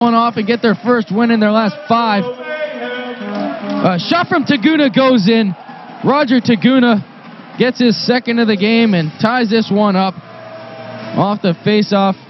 off and get their first win in their last 5. Shot from Tagoona goes in. Roger Tagoona gets his second of the game and ties this one up off the face-off.